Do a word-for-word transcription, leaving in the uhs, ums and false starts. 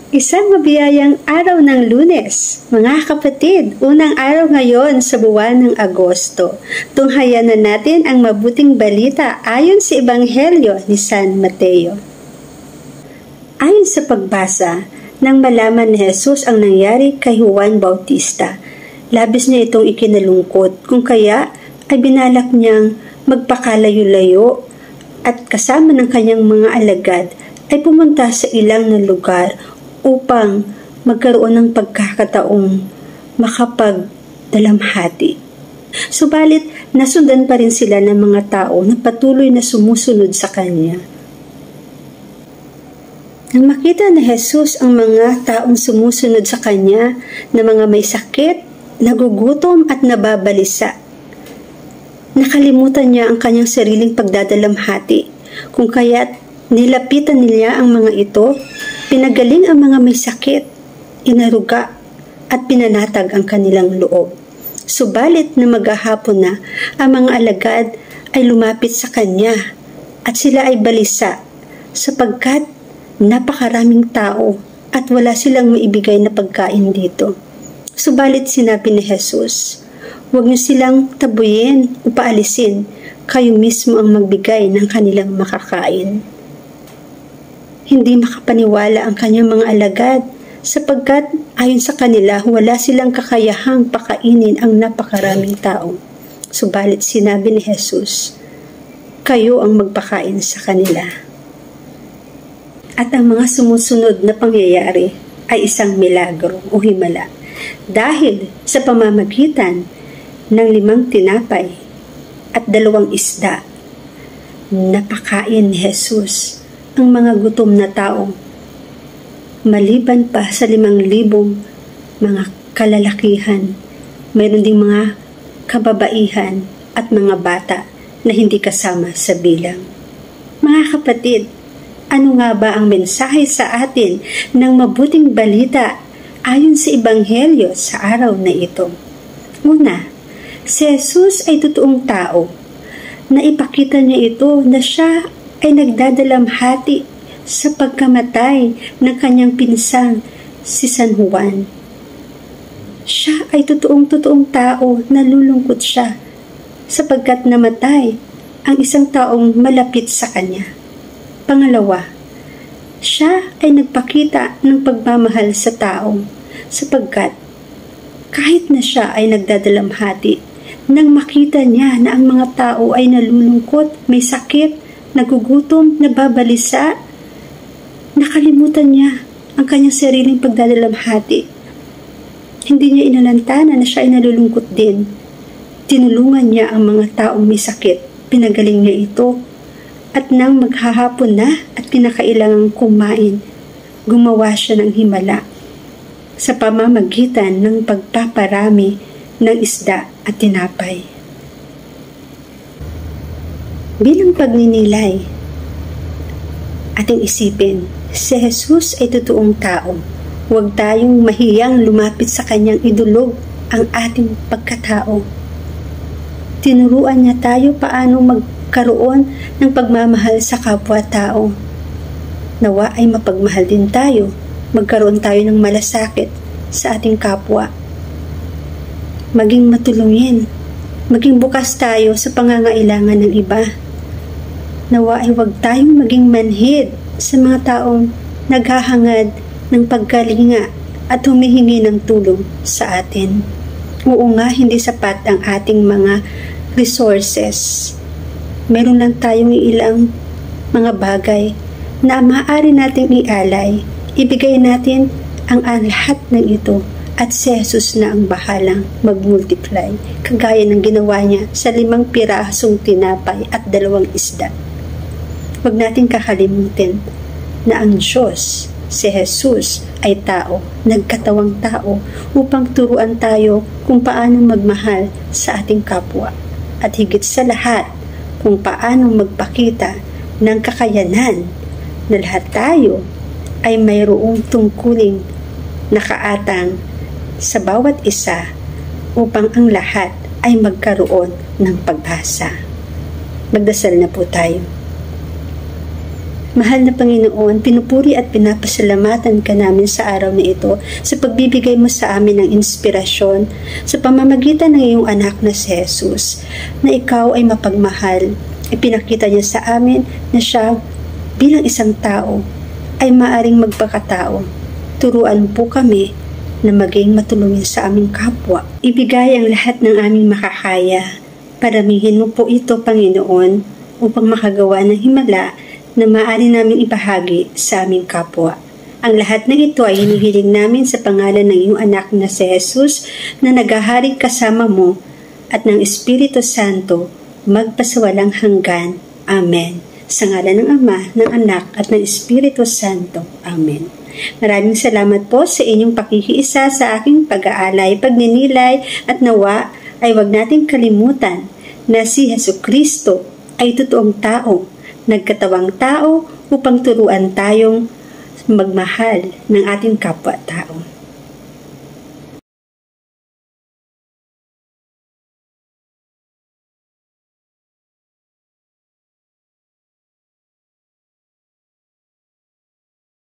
Isang mabiyayang araw ng Lunes. Mga kapatid, unang araw ngayon sa buwan ng Agosto. Tunghayan na natin ang mabuting balita ayon sa Ebanghelyo ni San Mateo. Ayon sa pagbasa, nang malaman ni Jesus ang nangyari kay Juan Bautista, labis niya itong ikinalungkot, kung kaya ay binalak niyang magpakalayo-layo at kasama ng kanyang mga alagad ay pumunta sa ilang na lugar upang magkaroon ng pagkakataong makapagdalamhati. Subalit, nasundan pa rin sila ng mga tao na patuloy na sumusunod sa Kanya. Nang makita ni Jesus ang mga taong sumusunod sa Kanya na mga may sakit, nagugutom at nababalisa, nakalimutan niya ang kanyang sariling pagdadalamhati, kung kaya't nilapitan nila ang mga ito, pinagaling ang mga may sakit, inaruga at pinanatag ang kanilang loob. Subalit na maghahapon na, ang mga alagad ay lumapit sa Kanya at sila ay balisa sapagkat napakaraming tao at wala silang maibigay na pagkain dito. Subalit sinabi ni Jesus, huwag niyo silang tabuyin o paalisin, kayo mismo ang magbigay ng kanilang makakain. Hindi makapaniwala ang kanyang mga alagad sapagkat ayon sa kanila wala silang kakayahang pakainin ang napakaraming tao. Subalit sinabi ni Jesus, kayo ang magpakain sa kanila. At ang mga sumusunod na pangyayari ay isang milagro o himala dahil sa pamamagitan ng limang tinapay at dalawang isda, napakain ni Jesus ang mga gutom na tao, maliban pa sa limang libong mga kalalakihan, mayroon ding mga kababaihan at mga bata na hindi kasama sa bilang. Mga kapatid, ano nga ba ang mensahe sa atin ng mabuting balita ayon sa Ebanghelyo sa araw na ito? Una, si Jesus ay totoong tao. Naipakita niya ito na siya ay nagdadalamhati sa pagkamatay ng kanyang pinsang si San Juan. Siya ay totoong-totoong tao, nalulungkot siya sapagkat namatay ang isang taong malapit sa kanya. Pangalawa, siya ay nagpakita ng pagmamahal sa tao sapagkat kahit na siya ay nagdadalamhati, nang makita niya na ang mga tao ay nalulungkot, may sakit, nagugutom, nababalisa, nakalimutan niya ang kanyang sariling pagdadalamhati. Hindi niya inalantana na siya ay nalulungkot din. Tinulungan niya ang mga taong may sakit, pinagaling niya ito, at nang maghahapon na at kinakailangang kumain, gumawa siya ng himala sa pamamagitan ng pagpaparami ng isda at tinapay. Bilang pagninilay, ating isipin, si Jesus ay totoong tao. Huwag tayong mahiyang lumapit sa kanyang idulog ang ating pagkatao. Tinuruan niya tayo paano magkaroon ng pagmamahal sa kapwa-tao. Nawa ay mapagmahal din tayo, magkaroon tayo ng malasakit sa ating kapwa. Maging matulungin, maging bukas tayo sa pangangailangan ng iba. Nawa ay huwag tayong maging manhid sa mga taong naghahangad ng pagkalinga at humihingi ng tulong sa atin. Oo nga, hindi sapat ang ating mga resources. Meron lang tayong ilang mga bagay na maaari nating ialay. Ibigay natin ang lahat ng ito at si Jesus na ang bahalang mag-multiply, kagaya ng ginawa niya sa limang pirasong tinapay at dalawang isda. Huwag natin kakalimutin na ang Diyos, si Jesus, ay tao, nagkatawang tao upang turuan tayo kung paano magmahal sa ating kapwa at higit sa lahat kung paano magpakita ng kakayanan na lahat tayo ay mayroong tungkuling nakaatang sa bawat isa upang ang lahat ay magkaroon ng pag-asa. Magdasal na po tayo. Mahal na Panginoon, pinupuri at pinapasalamatan ka namin sa araw na ito sa pagbibigay mo sa amin ng inspirasyon sa pamamagitan ng iyong anak na si Jesus, na ikaw ay mapagmahal. Ipinakita niya sa amin na siya bilang isang tao ay maaring magpakatao. Turuan po kami na maging matulungin sa aming kapwa. Ibigay ang lahat ng aming makakaya. Paramihin mo po ito, Panginoon, upang makagawa ng himala na maaari namin ibahagi sa aming kapwa. Ang lahat ng ito ay hinihiling namin sa pangalan ng iyong anak na si Jesus na naghaharing kasama mo at ng Espiritu Santo magpasawalang hanggan. Amen. Sa ngalan ng Ama, ng Anak at ng Espiritu Santo. Amen. Maraming salamat po sa inyong pakikiisa sa aking pag-aalay, pagninilay at nawa ay wag nating kalimutan na si Jesucristo ay totoong tao, nagkatawang tao upang turuan tayong magmahal ng ating kapwa-tao.